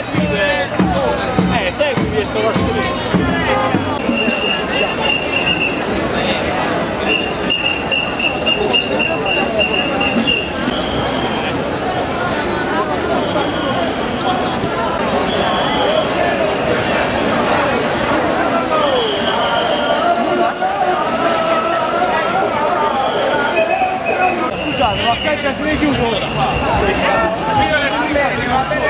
segui questo vostro. Scusate, ma calcia se ne chiudo ora. Va bene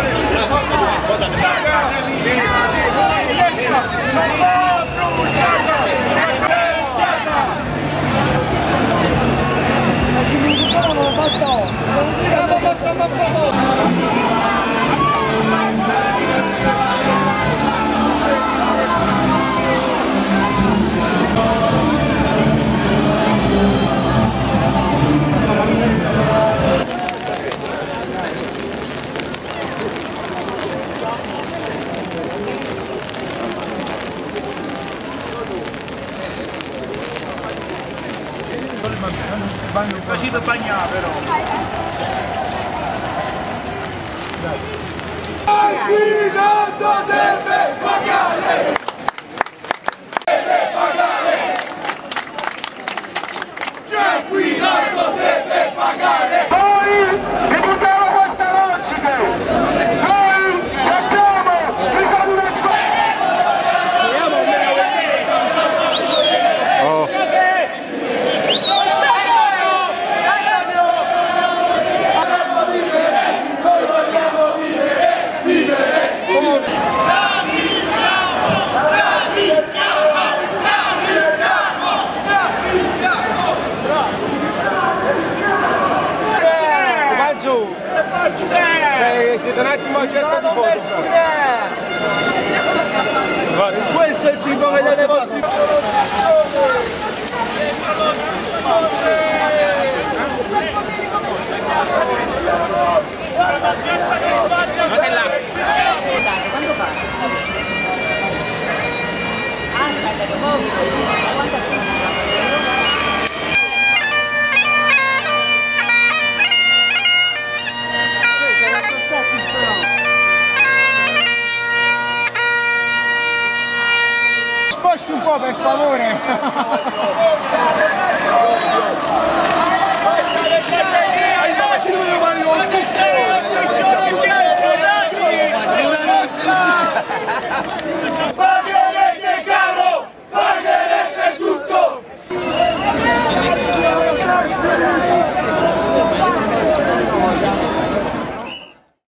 facito bagnare però. Inquinato deve pagare! Deve pagare! C'è inquinato deve pagare! Noi ripudiamo queste logiche! Noi facciamo ritorno in siete un attimo a cerca di foto. Questo è il cibo che date ai vostri un po' per favore.